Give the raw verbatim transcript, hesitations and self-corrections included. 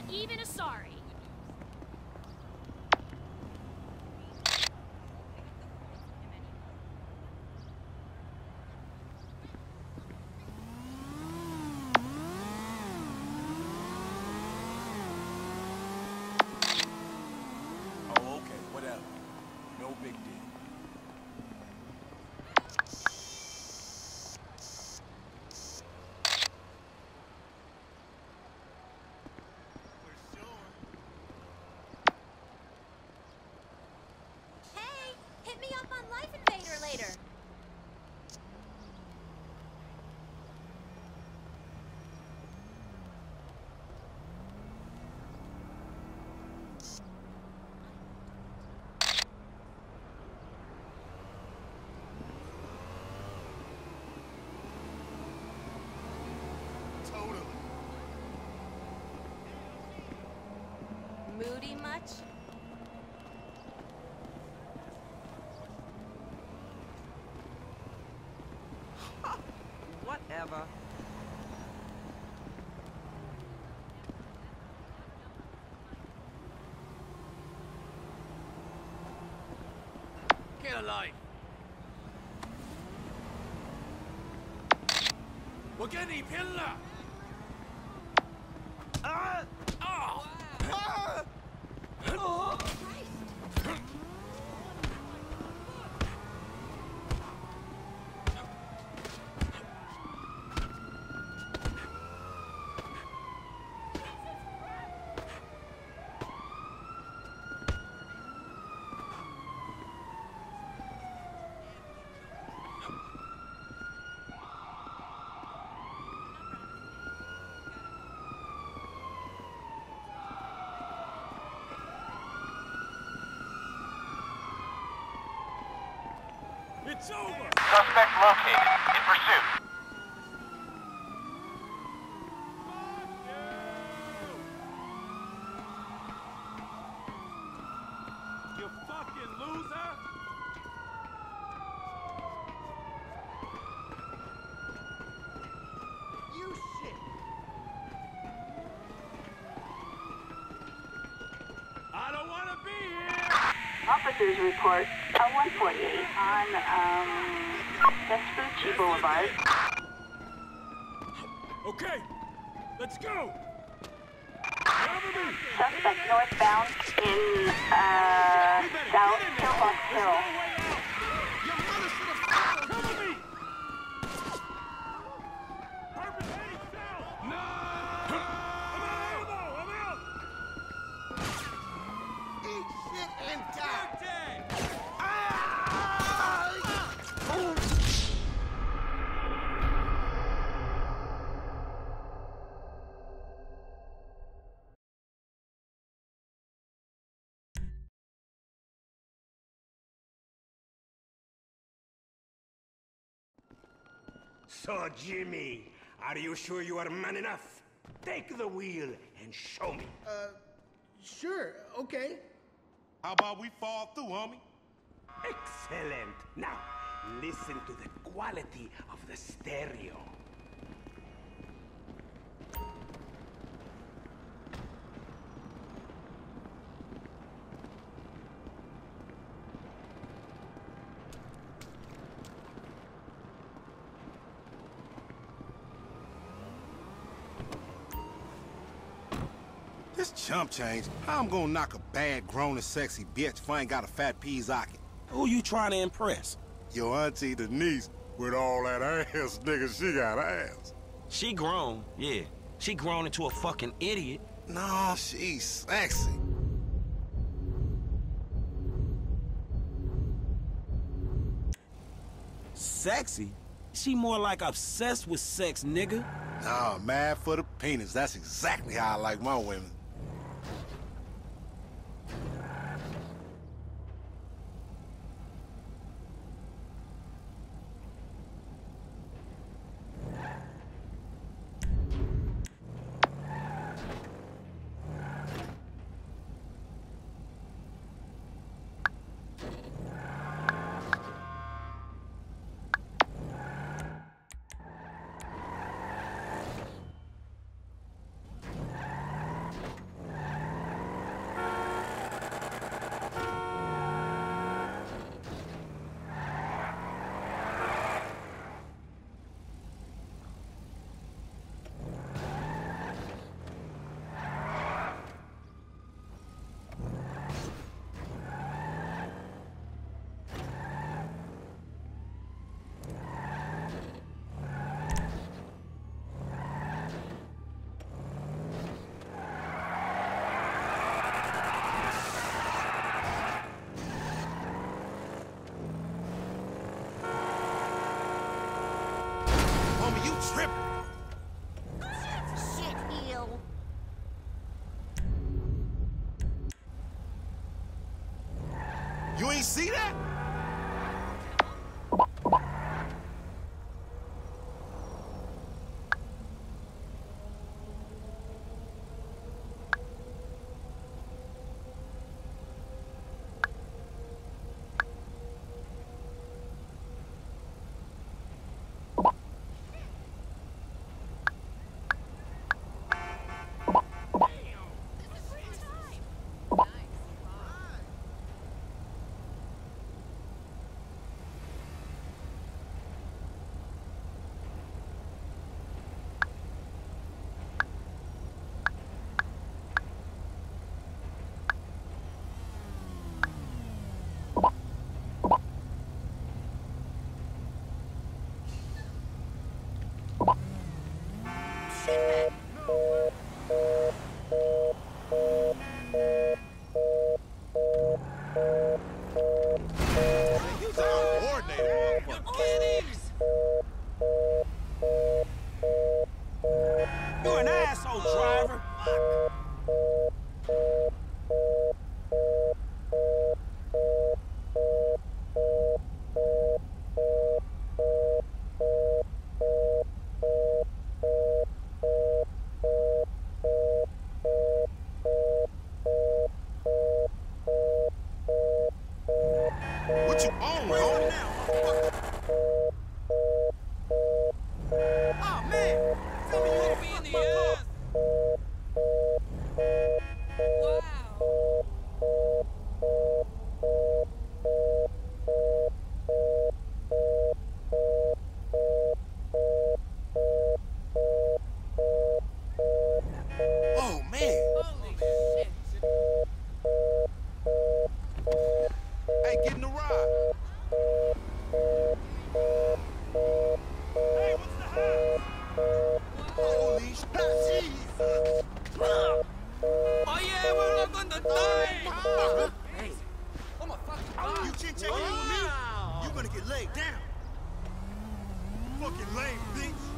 Not even a sorry. Oh, okay, whatever. No big deal. Hit me up on Life Invader later. Totally. Moody much? Whatever. Get a life. We're getting pillar. Ah! Oh! Ah! Oh! It's over! Suspect located. In pursuit. You fucking loser! You shit! I don't want to be here! Officers report a one forty-eight on, um, Vespucci Boulevard. Okay, let's go! Cover me! Suspect northbound in, uh, South Pillbox Hill. Cover me! Purpose heading south! No! I'm out! Ammo! I'm out! Eat shit and die! Ah! Oh. So, Jimmy, are you sure you are man enough? Take the wheel and show me. Uh, sure, okay. How about we fall through, homie? Excellent. Now, listen to the quality of the stereo. This chump change. How I'm gonna knock a bad, grown and sexy bitch if I ain't got a fat peas ocket? Who you trying to impress? Your auntie Denise, with all that ass, nigga, she got ass. She grown, yeah. She grown into a fucking idiot. No, she's sexy. Sexy? She more like obsessed with sex, nigga. Nah, mad for the penis. That's exactly how I like my women. tripping. Shit, heel. You ain't see that? You're an asshole, driver. What you on, homie? Oh, man. Tell me you hit me in the ass. Oh, man. Holy shit. Hey, get in the ride. Hey, what's the hell? Holy shit. Jesus. Oh, yeah, we're not gonna die. Hey, Oh, my fucking God. you chin checking in with me? You gonna get laid down. Fucking lame, bitch.